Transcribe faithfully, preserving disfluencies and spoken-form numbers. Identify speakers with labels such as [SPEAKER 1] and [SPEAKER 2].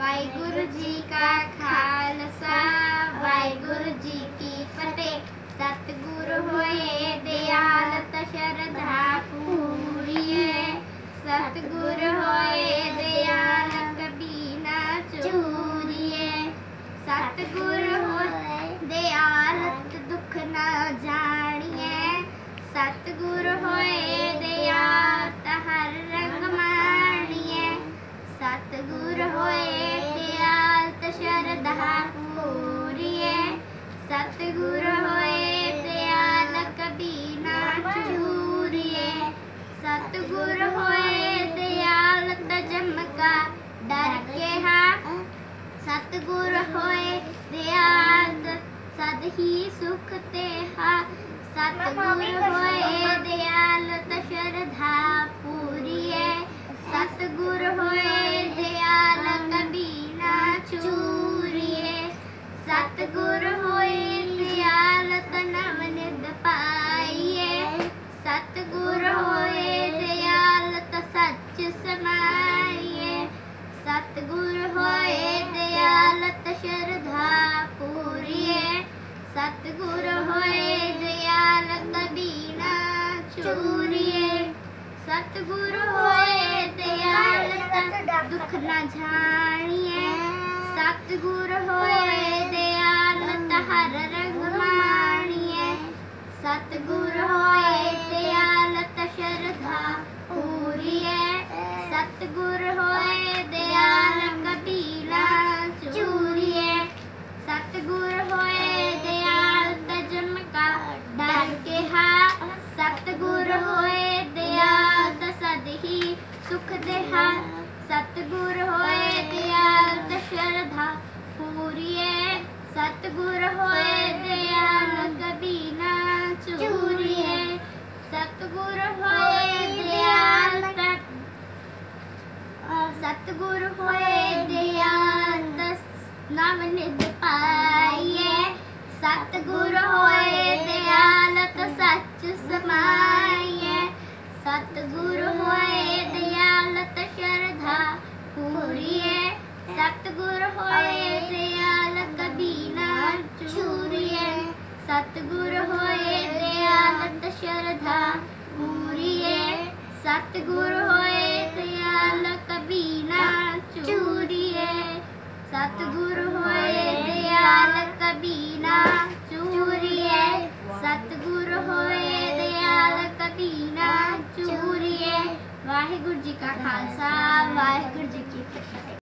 [SPEAKER 1] वाहिगुरु जी का खालसा वाहिगुरु जी की फतेह। सतगुरु होए दयालत शरधा पूरिए। सतगुरु होए दयाल कभी ना चूरिए। सतगुरु होए दयालत दुख ना जानिए। सतगुरु होए दयालत हर रंग मानिए। सतगुरु होए दयालत शरधा पूरिए। सतगुरु होए दयाल कभी ना चूरिए। सतगुरु होए दयालत जमका डर के हाथ। सतगुरु होए दयालत सद ही सुख ते हा। सतगुरु होए दयालत शरधा पूरिए। सतगुरु होए दयाल कभी ना चूरिए। सतगुरु होए दयालत नवनिध पाइए। सतगुरु होए दयालत सच समाइए। सतगुरु होए दयालत शरधा पूरिए। सतगुरु होए दयाल कभी ना चूरिए। सतगुरु होए दयालत दुख न जानिए। सतगुरु होए दयालत हर रंग मानिए। सतगुरु होए दयालत शरधा पूरिए। सतगुरु होए दयाल कभी ना चूरिए। सतगुरु होए दयालत जमका डर के हाथ। सतगुरु होए दयालत सद ही सुख देहा। सतगुरु होए दयालत शरधा पूरिए। सतगुरु होए दयाल कभी ना चूरिए। सतगुरु होए दयालत सतगुरु होए दयालत नवनिध पाइए। सतगुरु होए दयालत सच समाइए। सतगुरु होए दयालत शरधा पूरिए। सतगुरु होए दयाल कभी ना चूरिए। सतगुरु होए दयालत शरधा पूरिए। सतगुरु होए दयाल कभी ना चूरिए। सतगुरु होए दयाल कभी ना चूरिए। सतगुरु होए दयाल कभी ना चूरिए। वाहिगुरु जी का खालसा वाहिगुरु जी की फतेह।